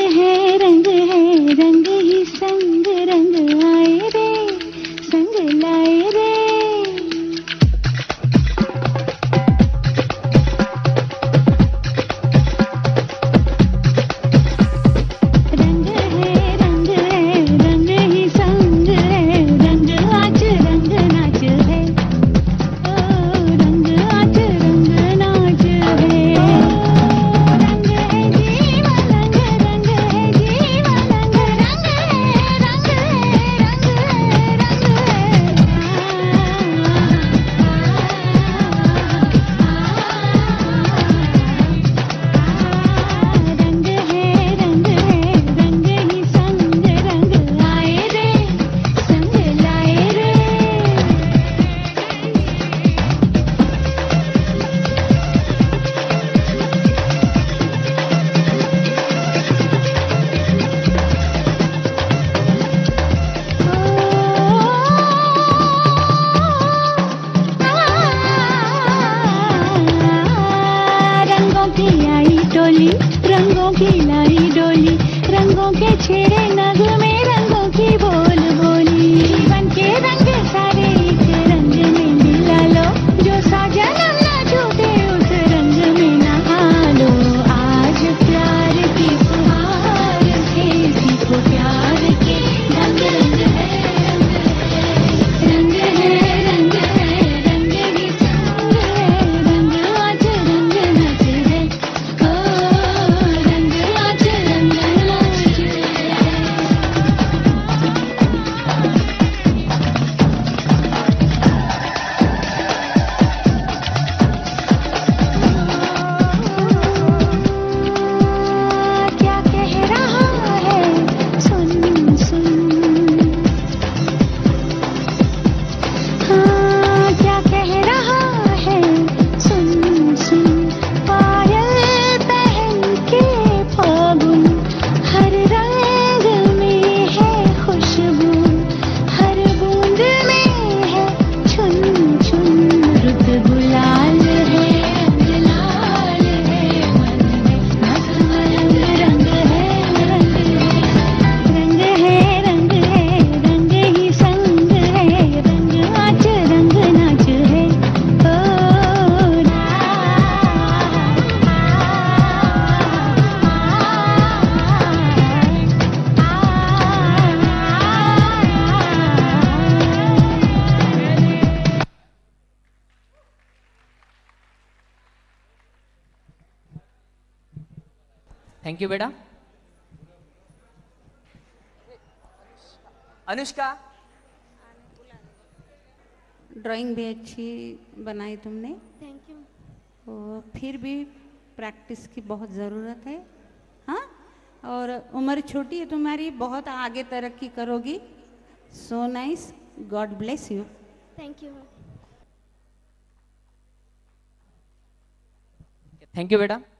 रंग ही संग रंग आए रे, संग लाए रे। रंगों की लाई डोली, रंगों के छेड़े नग में रंगों की बोल बोली। जीवन के रंग सारे एक रंग में मिला लो, जो साजन न छूटे उस रंग में नहा लो। आज प्यार की फुहार से सीखो प्यार के रंग, रंग है रंग है रंग है रंग ही संग है, रंग आज रंग नाच है, रंग आज रंग नाच है। क्या कह रहा है सुन सुन, हाँ क्या कह रहा है सुन सुन। पायल पहन के फागुन, हर रंग में है खुशबू, हर बूंद में है छुन छुन। रुत गुलाल है रंग लाल है, मन में मस्त रंग है, रंग है रंग है रंग ही संग है, रंग आज रंग नाच है। थैंक यू बेटा। अनुष्का, ड्राइंग भी अच्छी बनाई तुमने, थैंक यू। और फिर भी प्रैक्टिस की बहुत ज़रूरत है। हाँ, और उम्र छोटी है तुम्हारी, बहुत आगे तरक्की करोगी। So nice, god bless you. Thank you. Thank you बेटा।